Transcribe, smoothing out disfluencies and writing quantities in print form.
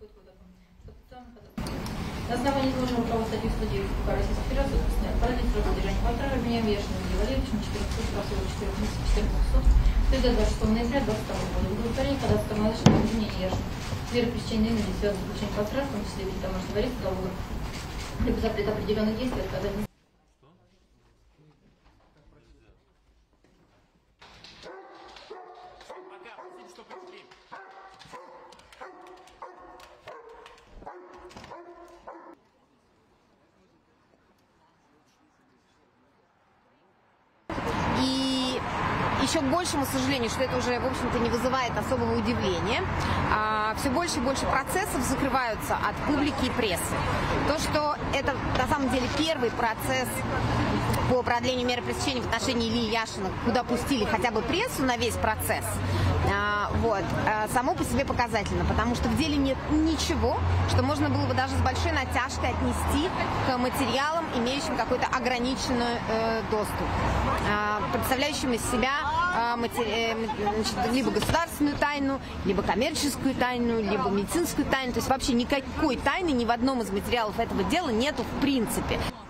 На основании изложенного права статьи 109 КПК Российской Федерации продлить срок задержания полтора меня Вешаным Валерьевичем 14 месяцев 14 суток, то есть до 26 ноября 2022 года. Удовлетворение ходатайства малышного обвинения Яшина. Меры пресечения иными связанных с заключением контракта, в том числе в виде домашнего ареста, договора, либо запрет определенных действий, отказать не. И еще к большему сожалению, что это уже, в общем-то, не вызывает особого удивления, все больше и больше процессов закрываются от публики и прессы. То, что это на самом деле первый процесс по продлению меры пресечения в отношении Ильи Яшина, куда пустили хотя бы прессу на весь процесс, само по себе показательно, потому что в деле нет ничего, что можно было бы даже с большой натяжкой отнести к материалам, имеющим какой-то ограниченный доступ, представляющим из себя либо государственную тайну, либо коммерческую тайну, либо медицинскую тайну. То есть вообще никакой тайны ни в одном из материалов этого дела нету в принципе.